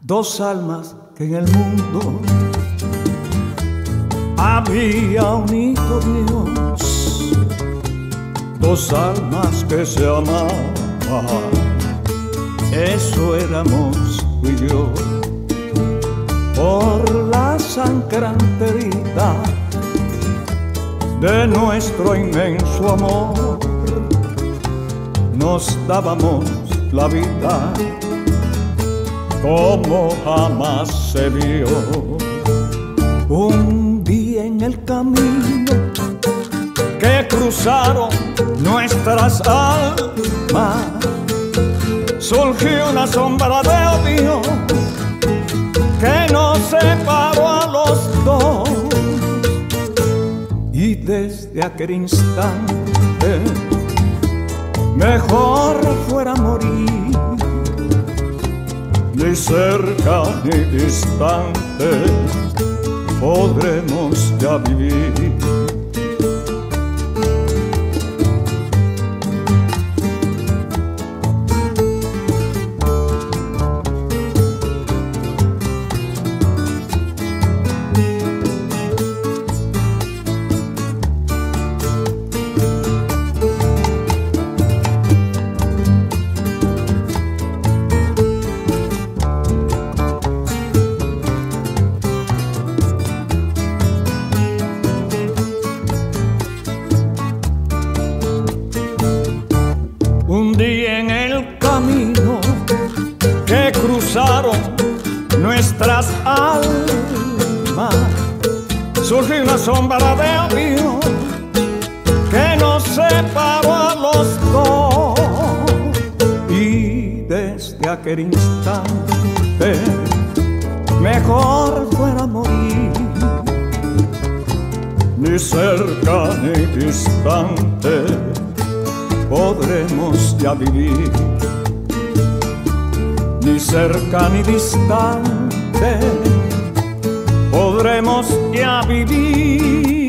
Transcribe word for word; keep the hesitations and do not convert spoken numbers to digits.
dos almas que en el mundo había unido Dios, dos almas que se amaban, eso éramos tú y yo. Por la sangrante herida de nuestro inmenso amor, nos dábamos la vida como jamás se vio. Un día en el camino que cruzaron nuestras almas, surgió una sombra de odio que nos separó a los dos. Y desde aquel instante mejor fuera morir, ni cerca ni distante podremos ya vivir. Un día en el camino que cruzaron nuestras almas, surgió una sombra de odio que nos separó a los dos. Y desde aquel instante mejor fuera morir, ni cerca ni distante podremos ya vivir, ni cerca ni distante podremos ya vivir.